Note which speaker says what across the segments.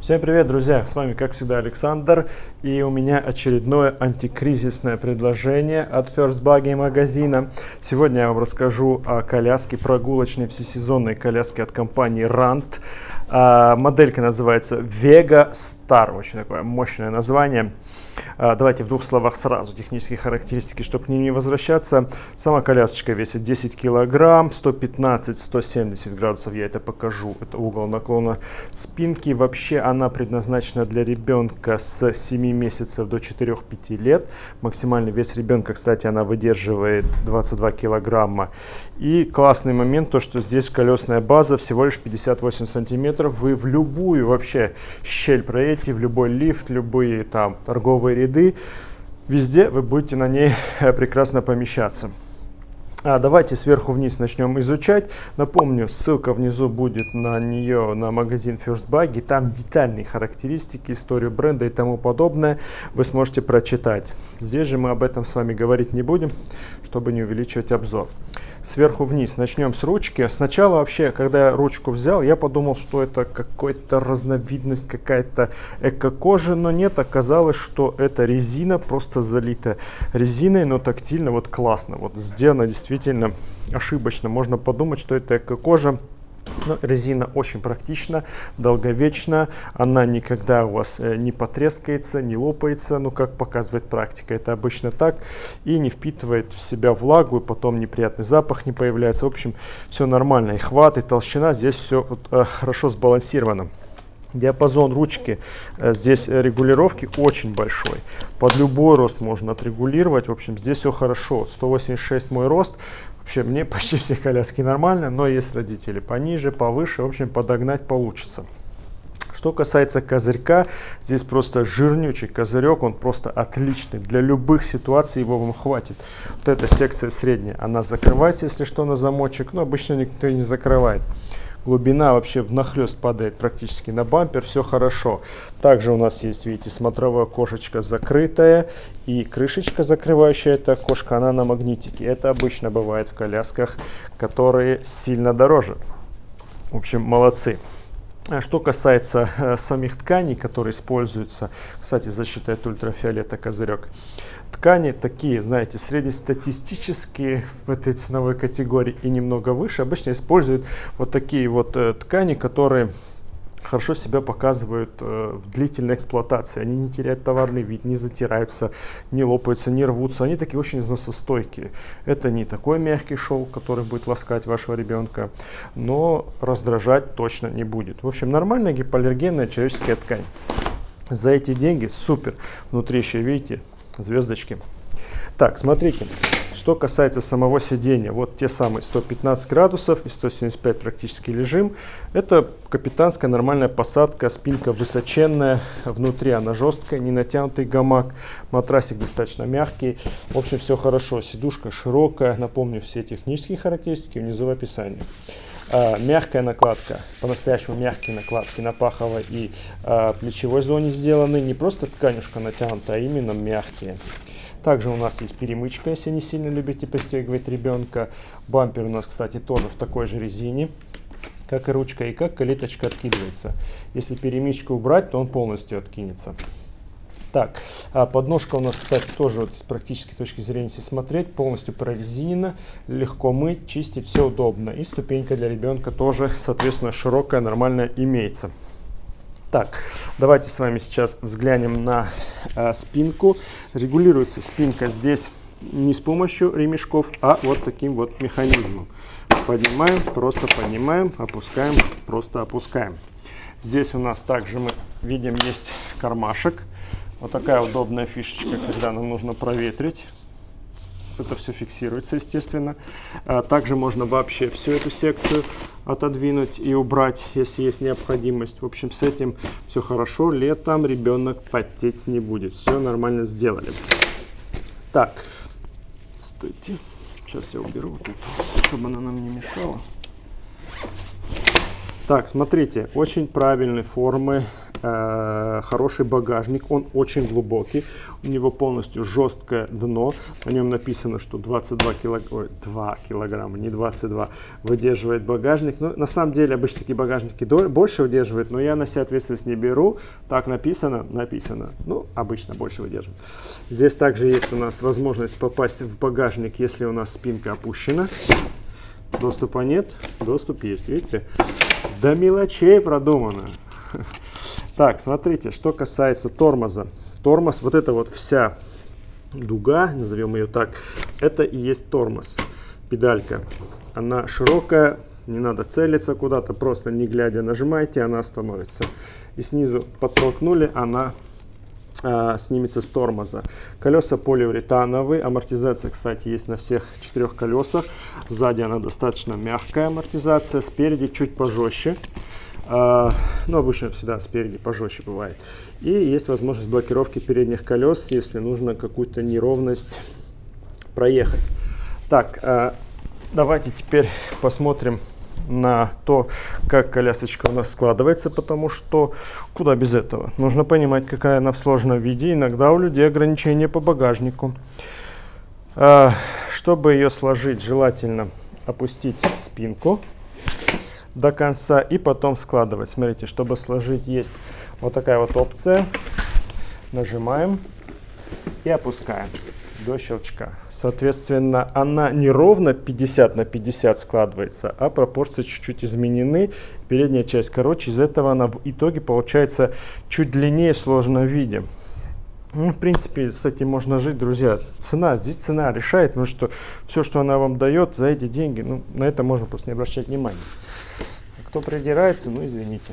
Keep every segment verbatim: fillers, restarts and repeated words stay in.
Speaker 1: Всем привет, друзья! С вами, как всегда, Александр. И у меня очередное антикризисное предложение от First Buggy магазина. Сегодня я вам расскажу о коляске, прогулочной всесезонной коляске от компании Рант. А, моделька называется Vega Star. Очень такое мощное название. А, давайте в двух словах сразу технические характеристики, чтобы к ним не возвращаться. Сама колясочка весит десять килограмм, сто пятнадцать — сто семьдесят градусов. Я это покажу. Это угол наклона спинки. Вообще она предназначена для ребенка с семи месяцев до четырёх-пяти лет. Максимальный вес ребенка, кстати, она выдерживает двадцать два килограмма. И классный момент, то что здесь колесная база всего лишь пятьдесят восемь сантиметров. Вы в любую вообще щель проедете, в любой лифт, любые там торговые ряды, везде вы будете на ней прекрасно помещаться. А давайте сверху вниз начнем изучать. Напомню, ссылка внизу будет на нее, на магазин First Buggy. Там детальные характеристики, историю бренда и тому подобное вы сможете прочитать. Здесь же мы об этом с вами говорить не будем, чтобы не увеличивать обзор. Сверху вниз начнем с ручки. Сначала вообще, когда я ручку взял, я подумал, что это какая-то разновидность, какая-то эко-кожа, но нет, оказалось, что это резина, просто залита резиной, но тактильно вот классно. Вот сделано действительно ошибочно. Можно подумать, что это эко-кожа. Но резина очень практична, долговечна, она никогда у вас не потрескается, не лопается, ну как показывает практика, это обычно так, и не впитывает в себя влагу, и потом неприятный запах не появляется. В общем, все нормально, и хват, и толщина, здесь все вот, э, хорошо сбалансировано. Диапазон ручки э, здесь регулировки очень большой, под любой рост можно отрегулировать. В общем, здесь все хорошо. сто восемьдесят шесть мой рост. Вообще, мне почти все коляски нормально, но есть родители пониже, повыше, в общем, подогнать получится. Что касается козырька, здесь просто жирнючий козырек, он просто отличный. Для любых ситуаций его вам хватит. Вот эта секция средняя, она закрывается, если что, на замочек, но обычно никто не закрывает. Глубина вообще внахлёст падает практически на бампер, все хорошо. Также у нас есть, видите, смотровое окошечко закрытое и крышечка, закрывающая это окошко, она на магнитике. Это обычно бывает в колясках, которые сильно дороже. В общем, молодцы. Что касается э, самих тканей, которые используются, кстати, защита от ультрафиолета козырек. Ткани такие, знаете, среднестатистические в этой ценовой категории и немного выше. Обычно используют вот такие вот э, ткани, которые хорошо себя показывают э, в длительной эксплуатации. Они не теряют товарный вид, не затираются, не лопаются, не рвутся. Они такие очень износостойкие. Это не такой мягкий шелк, который будет ласкать вашего ребенка, но раздражать точно не будет. В общем, нормальная гипоаллергенная человеческая ткань. За эти деньги супер. Внутри еще, видите, звездочки. Так, смотрите, что касается самого сидения, вот те самые сто пятнадцать градусов и сто семьдесят пять практически лежим. Это капитанская нормальная посадка, спинка высоченная, внутри она жесткая, не натянутый гамак, матрасик достаточно мягкий. В общем, все хорошо, сидушка широкая, напомню все технические характеристики внизу в описании. А, мягкая накладка, по-настоящему мягкие накладки на паховой и а, плечевой зоне сделаны, не просто тканюшка натянута, а именно мягкие. Также у нас есть перемычка, если не сильно любите пристегивать ребенка. Бампер у нас, кстати, тоже в такой же резине, как и ручка, и как калиточка откидывается. Если перемычку убрать, то он полностью откинется. Так, а подножка у нас, кстати, тоже вот с практической точки зрения, если смотреть, полностью прорезинена, легко мыть, чистить, все удобно. И ступенька для ребенка тоже, соответственно, широкая, нормальная имеется. Так, давайте с вами сейчас взглянем на э, спинку. Регулируется спинка здесь не с помощью ремешков, а вот таким вот механизмом. Поднимаем, просто поднимаем, опускаем, просто опускаем. Здесь у нас также мы видим есть кармашек. Вот такая удобная фишечка, когда нам нужно проветрить. Это все фиксируется, естественно. А также можно вообще всю эту секцию отодвинуть и убрать, если есть необходимость. В общем, с этим все хорошо. Летом ребенок потеть не будет. Все нормально сделали. Так, стойте. Сейчас я уберу вот эту, чтобы она нам не мешала. Так, смотрите, очень правильной формы, э, хороший багажник, он очень глубокий, у него полностью жесткое дно, на нем написано, что двадцать два килограмма, ой, два килограмма, не двадцать два, выдерживает багажник. Ну, на самом деле, обычно такие багажники больше выдерживают, но я на себя ответственность не беру, так написано, написано, ну, обычно больше выдерживает. Здесь также есть у нас возможность попасть в багажник, если у нас спинка опущена. Доступа нет, доступ есть, видите? До мелочей продумано. Так, смотрите, что касается тормоза. Тормоз, вот эта вот вся дуга, назовем ее так, это и есть тормоз. Педалька, она широкая, не надо целиться куда-то, просто не глядя нажимаете, она остановится. И снизу подтолкнули, она а, снимется с тормоза. Колеса полиуретановые, амортизация, кстати, есть на всех четырех колесах. Сзади она достаточно мягкая амортизация, спереди чуть пожестче. А, ну, обычно всегда спереди пожестче бывает. И есть возможность блокировки передних колес, если нужно какую-то неровность проехать. Так, а, давайте теперь посмотрим на то, как колясочка у нас складывается, потому что куда без этого. Нужно понимать, какая она в сложном виде. Иногда у людей ограничения по багажнику. А, чтобы ее сложить, желательно опустить спинку до конца и потом складывать. Смотрите, чтобы сложить, есть вот такая вот опция. Нажимаем и опускаем до щелчка. Соответственно, она не ровно пятьдесят на пятьдесят складывается, а пропорции чуть-чуть изменены. Передняя часть короче, из этого она в итоге получается чуть длиннее в сложном виде. Ну, в принципе, с этим можно жить, друзья. Цена, здесь цена решает, потому что все, что она вам дает за эти деньги, ну, на это можно просто не обращать внимания. Кто придирается, ну, извините.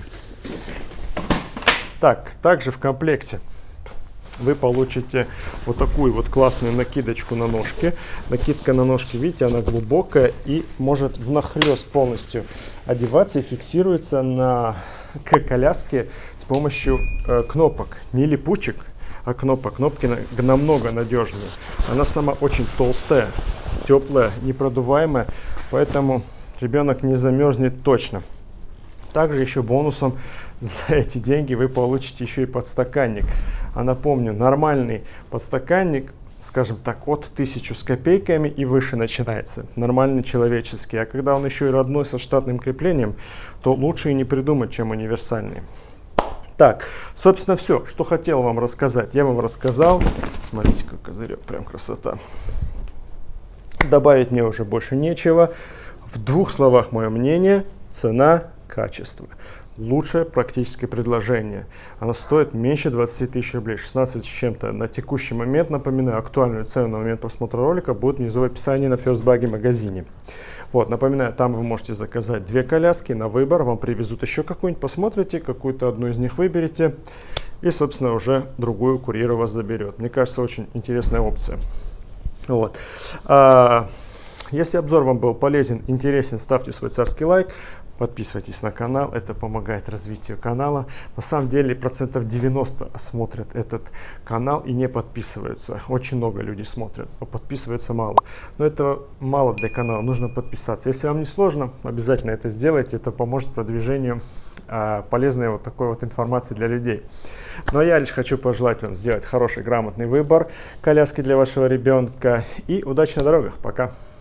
Speaker 1: Так, также в комплекте вы получите вот такую вот классную накидочку на ножки. Накидка на ножки, видите, она глубокая и может внахлёст полностью одеваться и фиксируется на коляске с помощью э, кнопок. Не липучек, а кнопок. Кнопки на, намного надежнее. Она сама очень толстая, теплая, непродуваемая, поэтому ребенок не замерзнет точно. Также еще бонусом за эти деньги вы получите еще и подстаканник. А напомню, нормальный подстаканник, скажем так, от тысячи с копейками и выше начинается. Нормальный человеческий. А когда он еще и родной со штатным креплением, то лучше и не придумать, чем универсальный. Так, собственно, все, что хотел вам рассказать, я вам рассказал. Смотрите, как козырек, прям красота. Добавить мне уже больше нечего. В двух словах мое мнение: цена, качество. Лучшее практическое предложение. Оно стоит меньше двадцати тысяч рублей, шестнадцать с чем-то. На текущий момент, напоминаю, актуальную цену на момент просмотра ролика будет внизу в описании на First Buggy магазине. Вот, напоминаю, там вы можете заказать две коляски на выбор, вам привезут еще какую-нибудь, посмотрите, какую-то одну из них выберете, и, собственно, уже другую курьер у вас заберет. Мне кажется, очень интересная опция. Вот. А, если обзор вам был полезен, интересен, ставьте свой царский лайк. Подписывайтесь на канал, это помогает развитию канала. На самом деле процентов девяносто смотрят этот канал и не подписываются. Очень много людей смотрят, но подписываются мало. Но это мало для канала, нужно подписаться. Если вам не сложно, обязательно это сделайте, это поможет продвижению а, полезной вот такой вот информации для людей. Но я лишь хочу пожелать вам сделать хороший, грамотный выбор коляски для вашего ребенка. И удачи на дорогах. Пока!